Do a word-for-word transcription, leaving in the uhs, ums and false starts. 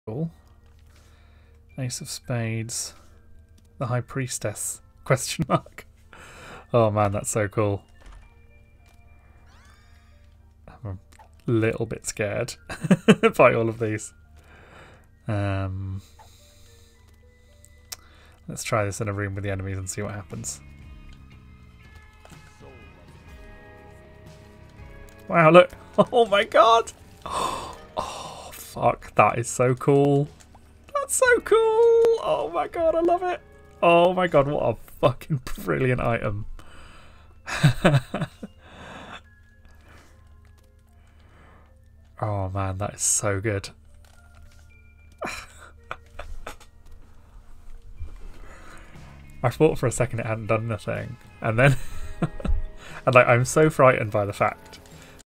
Cool. Ace of Spades. The High Priestess? Question mark. Oh man, that's so cool. I'm a little bit scared by all of these. Um, let's try this in a room with the enemies and see what happens. Wow, look. Oh my god. Oh, fuck. That is so cool. That's so cool. Oh my god, I love it. Oh my god, what a fucking brilliant item. Oh man, that is so good. I thought for a second it hadn't done anything, and then and like I'm so frightened by the fact